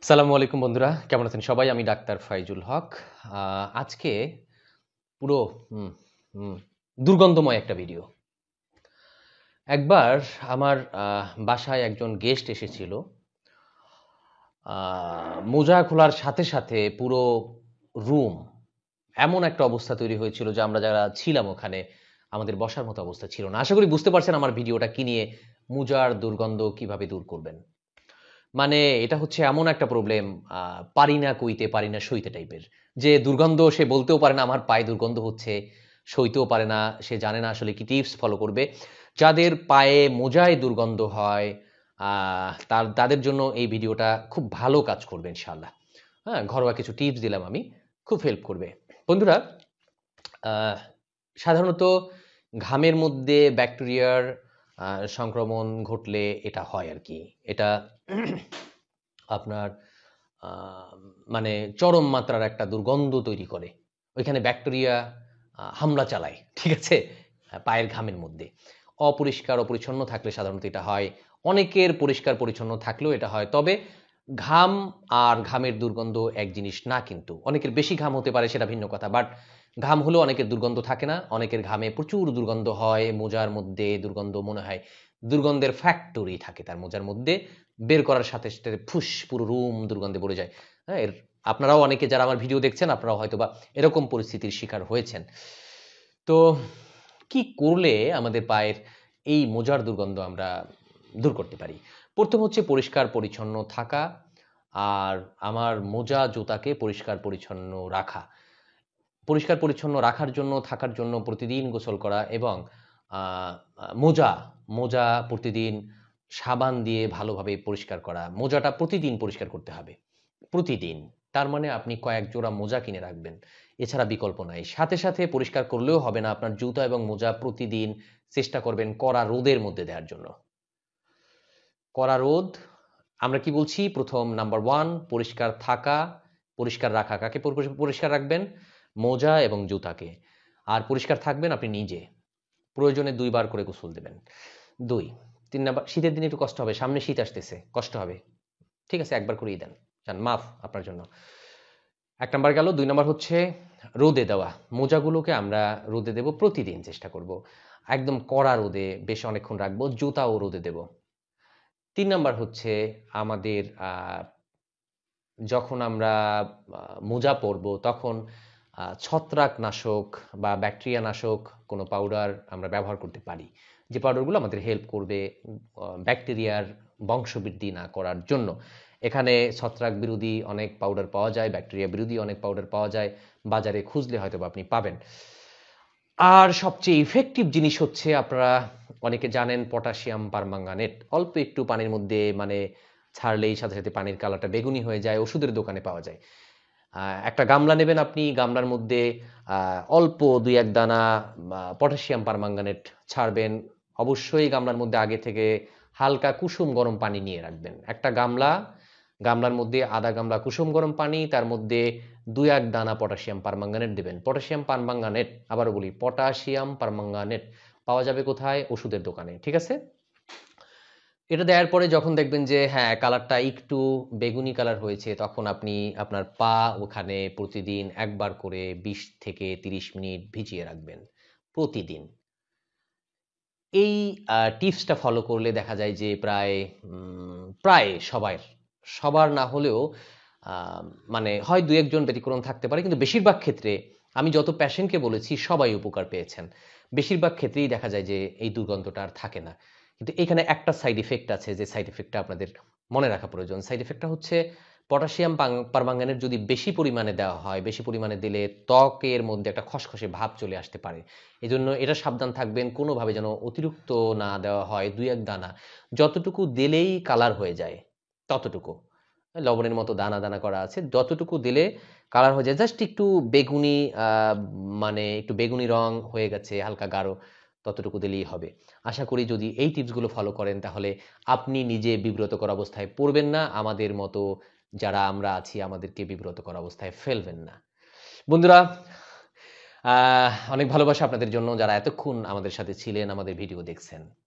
সালামু আলাইকুম বন্ধুরা, কেমন আছেন সবাই? আমি ডাক্তার ফাইজুল হক। আজকে পুরো হুম, হুম, দুর্গন্ধময় একটা ভিডিও। একবার আমার বাসায় একজন গেস্ট এসেছিল। আ মোজা খোলার সাথে, সাথে পুরো রুম এমন একটা অবস্থা তৈরি হয়েছিল যে আমরা যারা ছিলাম ওখানে আমাদের বসার মতো অবস্থা ছিল না। আশা করি বুঝতে পারছেন আমার ভিডিওটা কি নিয়ে, মোজার দুর্গন্ধ কিভাবে দূর করবেন। মানে এটা হচ্ছে এমন একটা প্রবলেম পারি না কইতে, পারি না সইতে টাইপের। যে দুর্গন্ধ সে বলতেও পারে না আমার পায়ে দুর্গন্ধ হচ্ছে, সইতেও পারে না। সে জানে না আসলে কি টিপস ফলো করবে। যাদের পায়ে মোজায় দুর্গন্ধ হয় তাদের জন্য এই ভিডিওটা খুব ভালো কাজ করবে ইনশাআল্লাহ। হ্যাঁ? ঘরোয়া কিছু টিপস দিলাম আমি। খুব হেল্প করবে। বন্ধুরা, আ সাধারণত ঘামের মধ্যে ব্যাকটেরিয়ার আ সংক্রমণ ঘটলে এটা হয় আরকি। এটা আপনার আ মানে চরম মাত্রার একটা দুর্গন্ধ তৈরি করে। ওইখানে ব্যাকটেরিয়া হামলা চালায়। ঠিক আছে? পায়ের ঘামের মধ্যে। অপরিষ্কার, অপরিচ্ছন্ন থাকলে সাধারণত এটা হয়। অনেকের পরিষ্কার পরিচ্ছন্ন থাকলেও এটা হয়। তবে ঘাম আর ঘামের দুর্গন্ধ এক জিনিস না কিন্তু। অনেকের বেশি ঘাম হতে পারে সেটা ভিন্ন কথা। বাট ঘাম হলেও অনেকের দুর্গন্ধ থাকে না। অনেকের ঘামে প্রচুর দুর্গন্ধ হয়। মোজার মধ্যে দুর্গন্ধ মনে হয় দুর্গন্ধের ফ্যাক্টরি থাকে তার মোজার মধ্যে। বের করার সাথে, সাথে ফুস পুরো রুম দুর্গন্ধে ভরে যায়। হ্যাঁ? আপনারাও অনেকে যারা আমার ভিডিও দেখছেন আপনারাও হয়তোবা এরকম পরিস্থিতির শিকার হয়েছেন। তো কি করলে আমাদের পায়ের এই মোজার দুর্গন্ধ আমরা দূর করতে পারি? ১ম হচ্ছে পরিষ্কার পরিচ্ছন্ন থাকা আর আমার মোজা জুতাকে পরিষ্কার পরিচ্ছন্ন রাখা। পরিষ্কার পরিচ্ছন্ন রাখার জন্য, থাকার জন্য প্রতিদিন গোসল করা এবং আ আ মোজা, মোজা প্রতিদিন সাবান দিয়ে ভালোভাবে পরিষ্কার করা। মোজাটা প্রতিদিন পরিষ্কার করতে হবে। প্রতিদিন। তার মানে আপনি কয়েক জোড়া মোজা কিনে রাখবেন। এছাড়া বিকল্প নাই। সাথে, সাথে পরিষ্কার করলেও হবে না। আপনার জুতা এবং মোজা প্রতিদিন চেষ্টা করবেন কড়া রোদের মধ্যে দেওয়ার জন্য। কড়া রোদ, আমরা কি বলছি? ১ম নাম্বার 1 পরিষ্কার থাকা, পরিষ্কার রাখা। কাকে পরিষ্কার রাখবেন? মোজা এবং জুতাকে। আর পরিষ্কার থাকবেন আপনি নিজে। প্রয়োজনে ২ বার করে গোসল দিবেন। ২, ৩ নাম্বার শীতের দিনে একটু কষ্ট হবে। সামনে শীত আসতেছে, কষ্ট হবে। ঠিক আছে? একবার করেই দেন। যান মাফ আপনার জন্য। ১ নাম্বার গেল, ২ নাম্বার হচ্ছে রোদে দেওয়া। মোজাগুলোকে আমরা রোদে দেব প্রতিদিন চেষ্টা করব। একদম কড়া রোদে বেশ অনেকক্ষণ রাখবো। জুতাও রোদে দেব। ৩ নাম্বার হচ্ছে আমাদের যখন আমরা আ মোজা পরবো তখন ছত্রাকনাশক বা ব্যাকটেরিয়া নাশক কোনো পাউডার আমরা ব্যবহার করতে পারি। যে পাউডারগুলো আমাদের হেল্প করবে ব্যাকটেরিয়ার বংশবৃদ্ধি না করার জন্য। এখানে ছত্রাক বিরোধী অনেক পাউডার পাওয়া যায়, ব্যাকটেরিয়া বিরোধী অনেক পাউডার পাওয়া যায়। বাজারে খুঁজলে হয়তোবা আপনি পাবেন। আর সবচেয়ে ইফেক্টিভ জিনিস হচ্ছে আপনারা অনেকে জানেন পটাশিয়াম পারম্যাঙ্গানেট। অল্প একটু পানির মধ্যে মানে ছাড়লেই সাথে, সাথে পানির কালারটা বেগুনি হয়ে যায়। ওষুধের দোকানে পাওয়া যায়। আ একটা গামলা নেবেন আপনি, গামলার মধ্যে আ অল্প ২-১ দানা পটাশিয়াম পারম্যাঙ্গানেট ছাড়বেন। অবশ্যই গামলার মধ্যে আগে থেকে হালকা কুসুম গরম পানি নিয়ে রাখবেন। একটা গামলা, গামলার মধ্যে আধা গামলা কুসুম গরম পানি, তার মধ্যে ২-১ দানা পটাশিয়াম পারম্যাঙ্গানেট দিবেন। পটাশিয়াম পারম্যাঙ্গানেট, আবারও বলি পটাশিয়াম পারম্যাঙ্গানেট পাওয়া যাবে কোথায়? ওষুধের দোকানে। ঠিক আছে? এটা দেওয়ার পরে যখন দেখবেন যে হ্যাঁ, কালারটা একটু বেগুনি কালার হয়েছে, তখন আপনি আপনার পা ওখানে প্রতিদিন ১ বার করে ২০ থেকে ৩০ মিনিট ভিজিয়ে রাখবেন। প্রতিদিন। এই টিপসটা ফলো করলে দেখা যায় যে প্রায় সবার না হলেও আ মানে হয় ২-১ জন ব্যতিক্রম থাকতে পারে। কিন্তু বেশিরভাগ ক্ষেত্রে আমি যত পেশেন্টকে বলেছি সবাই উপকার পেয়েছেন। বেশিরভাগ ক্ষেত্রেই দেখা যায় যে এই দুর্গন্ধটা আর থাকে না। কিন্তু এখানে একটা সাইড ইফেক্ট আছে যে সাইড ইফেক্টটা আপনাদের মনে রাখা প্রয়োজন। সাইড ইফেক্টটা হচ্ছে পটাশিয়াম পারম্যাঙ্গানেট যদি বেশি পরিমাণে দেওয়া হয়, বেশি পরিমাণে দিলে ত্বকের মধ্যে একটা খসখসে ভাব চলে আসতে পারে। এজন্য এটা সাবধান থাকবেন কোনোভাবে যেন অতিরিক্ত না দেওয়া হয় ২-১ দানা। যতটুকু দিলেই কালার হয়ে যায়, ততটুকু। লবণের মতো দানা, দানা করা আছে। যতটুকু দিলে কালার হয়ে যায়। জাস্ট একটু বেগুনি মানে একটু বেগুনি রং হয়ে গেছে, হালকা গাঢ়, ততটুকু দিলেই হবে। আশা করি যদি এই টিপসগুলো ফলো করেন তাহলে আপনি নিজে বিব্রতকর অবস্থায় পড়বেন না। আমাদের মতো যারা আমরা আছি আমাদেরকে বিব্রতকর অবস্থায় ফেলবেন না। বন্ধুরা, অনেক ভালোবাসা আপনাদের জন্য যারা এতক্ষণ আমাদের সাথে ছিলেন, আমাদের ভিডিও দেখছেন।